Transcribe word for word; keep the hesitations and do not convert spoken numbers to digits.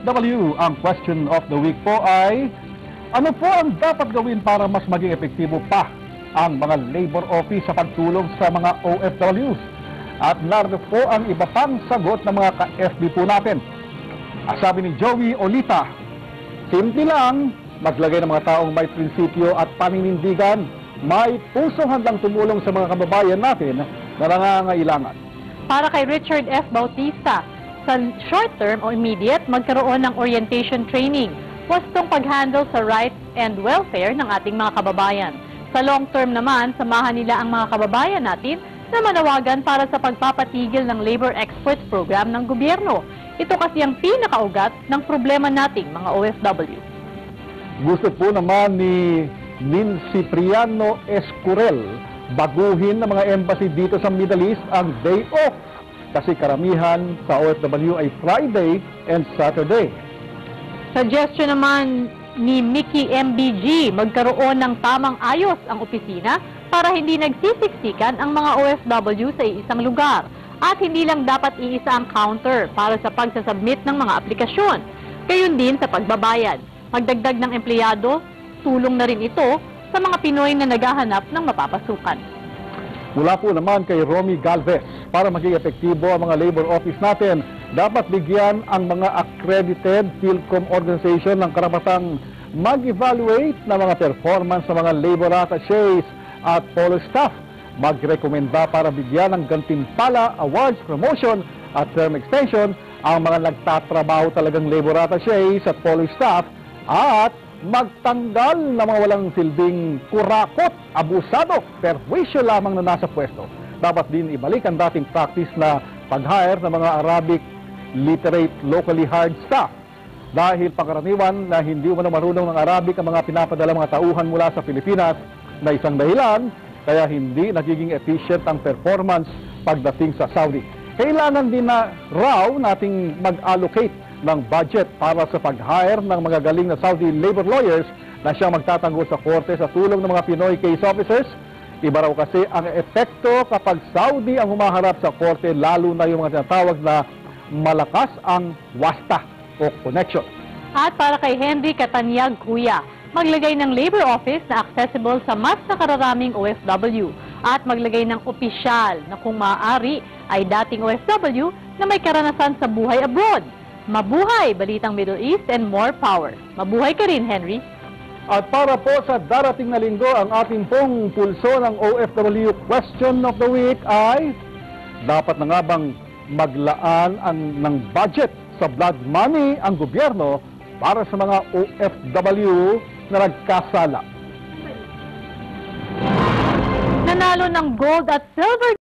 W. Ang question of the week po ay, ano po ang dapat gawin para mas maging epektibo pa ang mga labor office sa pagtulong sa mga O F Ws? At narito po ang iba pang sagot ng mga ka-F B po natin. Sabi ni Joey Olita, simple lang, maglagay ng mga taong may prinsipyo at paninindigan, may pusong handang tumulong sa mga kababayan natin na nangangailangan. Para kay Richard F. Bautista, sa short term o immediate, magkaroon ng orientation training, wastong pag-handle sa rights and welfare ng ating mga kababayan. Sa long term naman, samahan nila ang mga kababayan natin na manawagan para sa pagpapatigil ng Labor Exports Program ng gobyerno. Ito kasi ang pinakaugat ng problema nating mga O F W. Gusto po naman ni Nin Cipriano Escurel baguhin ng mga embassy dito sa Middle East ang day off kasi karamihan sa O F W ay Friday and Saturday. Suggestion naman ni Mickey M B G, magkaroon ng tamang ayos ang opisina para hindi nagsisiksikan ang mga O F W sa iisang lugar at hindi lang dapat iisa ang counter para sa pagsasubmit ng mga aplikasyon. Gayon din sa pagbabayad. Magdagdag ng empleyado, tulong na rin ito sa mga Pinoy na naghahanap ng mapapasukan. Mula po naman kay Romy Galvez, para maging epektibo ang mga labor office natin, dapat bigyan ang mga accredited PhilCom organization ng karapatang mag-evaluate ng mga performance sa mga labor attachés at polo staff. Magrekomenda para bigyan ng gantimpala, awards, promotion at term extension ang mga nagtatrabaho talagang labor attachés at polo staff at magtanggal ng mga walang silbing kurakot, abusado, perwisyo lamang na nasa pwesto. Dapat din ibalik ang dating practice na pag-hire ng mga Arabic literate locally hired staff. Dahil pangkaraniwan na hindi mo na marunong ng Arabic ang mga pinapadala mga tauhan mula sa Pilipinas na isang dahilan, kaya hindi nagiging efficient ang performance pagdating sa Saudi. Kailangan din na raw nating mag-allocate ng budget para sa pag-hire ng mga galing na Saudi labor lawyers na siyang magtatanggol sa korte sa tulong ng mga Pinoy case officers. Iba raw kasi ang epekto kapag Saudi ang humaharap sa korte, lalo na yung mga tinatawag na malakas ang wasta o connection. At para kay Henry Catanyag Kuya, maglagay ng labor office na accessible sa mas nakararaming O F W at maglagay ng opisyal na kung maaari ay dating O F W na may karanasan sa buhay abroad. Mabuhay, Balitang Middle East, and more power. Mabuhay ka rin, Henry. At para po sa darating na linggo, ang ating pong pulso ng O F W question of the week ay, dapat na nga bang maglaan ang, ng budget sa blood money ang gobyerno para sa mga O F W na nagkasala? Nanalo ng gold at silver